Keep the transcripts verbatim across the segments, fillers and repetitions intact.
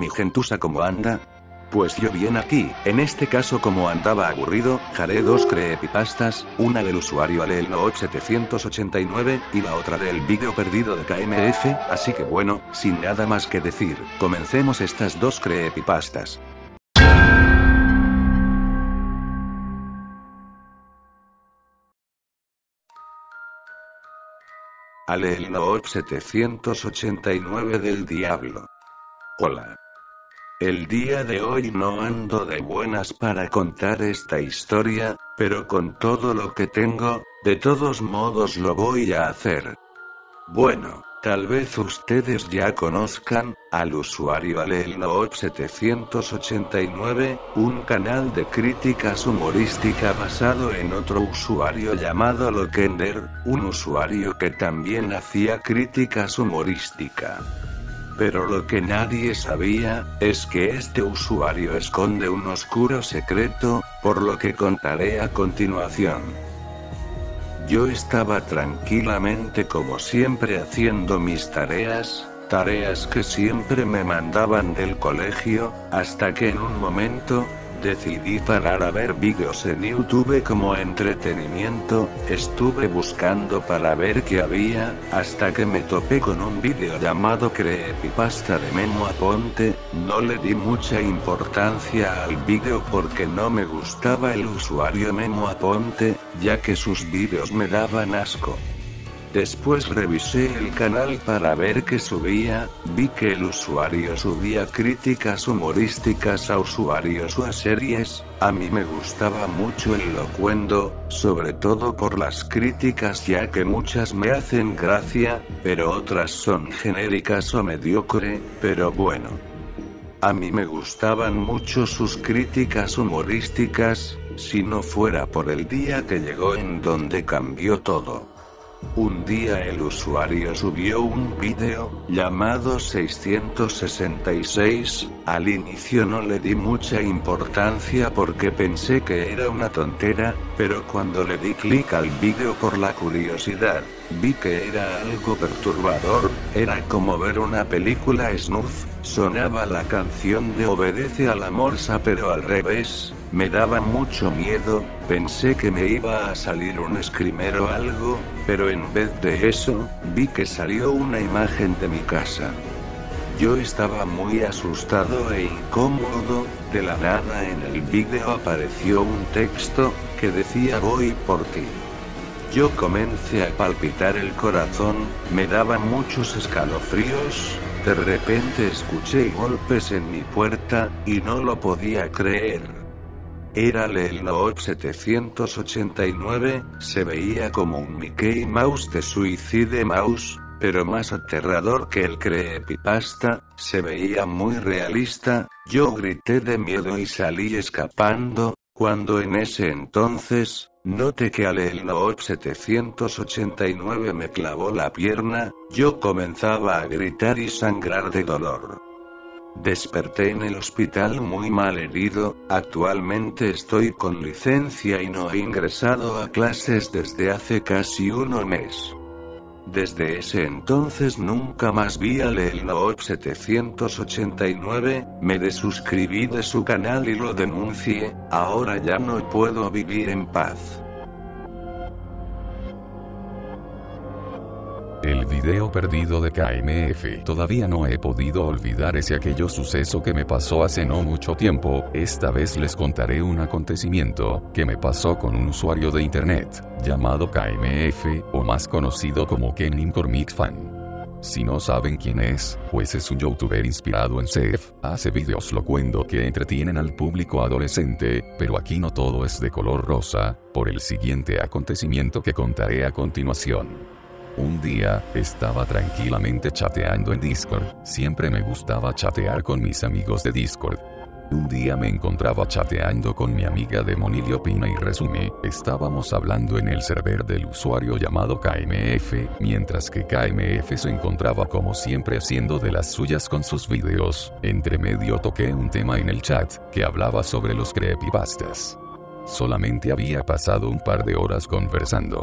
gentuza, ¿cómo anda? Pues yo bien aquí. En este caso, como andaba aburrido, haré dos creepypastas, una del usuario Alelnoot setecientos ochenta y nueve, y la otra del vídeo perdido de K M F, así que bueno, sin nada más que decir, comencemos estas dos creepypastas. Alelnoot setecientos ochenta y nueve del diablo. Hola. El día de hoy no ando de buenas para contar esta historia, pero con todo lo que tengo, de todos modos lo voy a hacer. Bueno, tal vez ustedes ya conozcan al usuario Alelnoot setecientos ochenta y nueve, un canal de críticas humorística basado en otro usuario llamado Lokender, un usuario que también hacía críticas humorística. Pero lo que nadie sabía, es que este usuario esconde un oscuro secreto, por lo que contaré a continuación. Yo estaba tranquilamente como siempre haciendo mis tareas, tareas que siempre me mandaban del colegio, hasta que en un momento, decidí parar a ver vídeos en YouTube como entretenimiento. Estuve buscando para ver qué había, hasta que me topé con un vídeo llamado Creepypasta de Memo Aponte. No le di mucha importancia al vídeo porque no me gustaba el usuario Memo Aponte, ya que sus vídeos me daban asco. Después revisé el canal para ver qué subía, vi que el usuario subía críticas humorísticas a usuarios o a series. A mí me gustaba mucho el locuendo, sobre todo por las críticas, ya que muchas me hacen gracia, pero otras son genéricas o mediocre, pero bueno. A mí me gustaban mucho sus críticas humorísticas, si no fuera por el día que llegó en donde cambió todo. Un día el usuario subió un vídeo, llamado seiscientos sesenta y seis, al inicio no le di mucha importancia porque pensé que era una tontera, pero cuando le di clic al vídeo por la curiosidad, vi que era algo perturbador, era como ver una película snuff, sonaba la canción de Obedece a la Morsa pero al revés. Me daba mucho miedo, pensé que me iba a salir un screamer o algo, pero en vez de eso, vi que salió una imagen de mi casa. Yo estaba muy asustado e incómodo, de la nada en el vídeo apareció un texto, que decía voy por ti. Yo comencé a palpitar el corazón, me daban muchos escalofríos, de repente escuché golpes en mi puerta, y no lo podía creer. Era Alelnoot setecientos ochenta y nueve, se veía como un Mickey Mouse de Suicide Mouse, pero más aterrador que el creepypasta, se veía muy realista. Yo grité de miedo y salí escapando, cuando en ese entonces, noté que Alelnoot setecientos ochenta y nueve me clavó la pierna, yo comenzaba a gritar y sangrar de dolor. Desperté en el hospital muy mal herido, actualmente estoy con licencia y no he ingresado a clases desde hace casi un mes. Desde ese entonces nunca más vi a Alelnoot setecientos ochenta y nueve, me desuscribí de su canal y lo denuncié, ahora ya no puedo vivir en paz. El video perdido de K M F. Todavía no he podido olvidar ese aquello suceso que me pasó hace no mucho tiempo. Esta vez les contaré un acontecimiento que me pasó con un usuario de internet llamado K M F, o más conocido como Kenin Cormick Fan. Si no saben quién es, pues es un youtuber inspirado en Seth, hace videos locuendo que entretienen al público adolescente, pero aquí no todo es de color rosa, por el siguiente acontecimiento que contaré a continuación. Un día, estaba tranquilamente chateando en Discord, siempre me gustaba chatear con mis amigos de Discord. Un día me encontraba chateando con mi amiga Demonilio Pina y resume, estábamos hablando en el server del usuario llamado K M F, mientras que K M F se encontraba como siempre haciendo de las suyas con sus videos. Entre medio toqué un tema en el chat, que hablaba sobre los creepypastas. Solamente había pasado un par de horas conversando.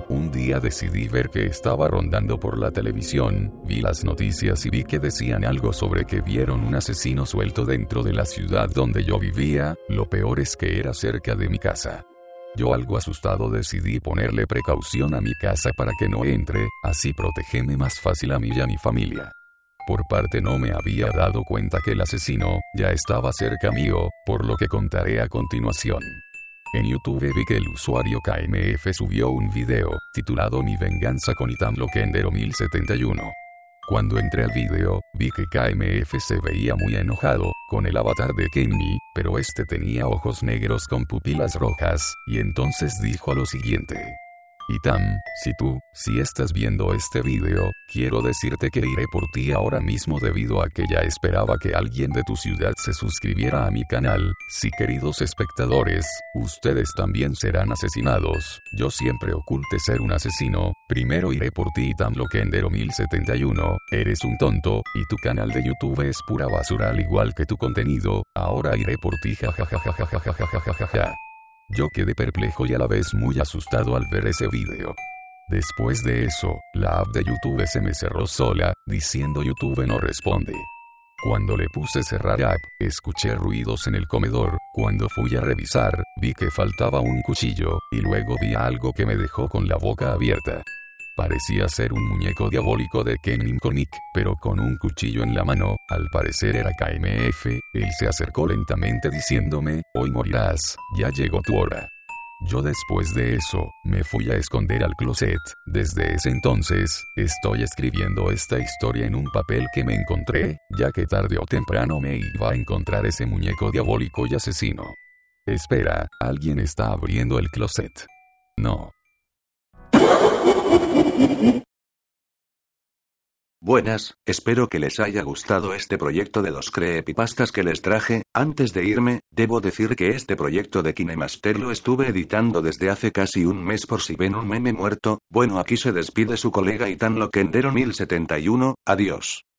Un día decidí ver que estaba rondando por la televisión, vi las noticias y vi que decían algo sobre que vieron un asesino suelto dentro de la ciudad donde yo vivía, lo peor es que era cerca de mi casa. Yo algo asustado decidí ponerle precaución a mi casa para que no entre, así protegeme más fácil a mí y a mi familia. Por parte no me había dado cuenta que el asesino ya estaba cerca mío, por lo que contaré a continuación. En YouTube vi que el usuario K M F subió un video, titulado Mi venganza con Ethan Lockendero mil setenta y uno. Cuando entré al video, vi que K M F se veía muy enojado, con el avatar de Kenny, pero este tenía ojos negros con pupilas rojas, y entonces dijo lo siguiente. Ethan, si tú, si estás viendo este video, quiero decirte que iré por ti ahora mismo debido a que ya esperaba que alguien de tu ciudad se suscribiera a mi canal. Sí, queridos espectadores, ustedes también serán asesinados. Yo siempre oculté ser un asesino. Primero iré por ti, Ethan Lockendero mil setenta y uno, eres un tonto, y tu canal de YouTube es pura basura al igual que tu contenido. Ahora iré por ti, jajajajajajajajajajaja. Yo quedé perplejo y a la vez muy asustado al ver ese video. Después de eso, la app de YouTube se me cerró sola, diciendo YouTube no responde. Cuando le puse cerrar app, escuché ruidos en el comedor. Cuando fui a revisar, vi que faltaba un cuchillo, y luego vi algo que me dejó con la boca abierta. Parecía ser un muñeco diabólico de Kenin Konik, pero con un cuchillo en la mano. Al parecer era K M F. Él se acercó lentamente diciéndome, hoy morirás, ya llegó tu hora. Yo después de eso, me fui a esconder al closet. Desde ese entonces, estoy escribiendo esta historia en un papel que me encontré, ya que tarde o temprano me iba a encontrar ese muñeco diabólico y asesino. Espera, alguien está abriendo el closet. No. Buenas, espero que les haya gustado este proyecto de los creepypastas que les traje. Antes de irme, debo decir que este proyecto de KineMaster lo estuve editando desde hace casi un mes por si ven un meme muerto. Bueno, aquí se despide su colega Ethan Lockendero mil setenta y uno, adiós.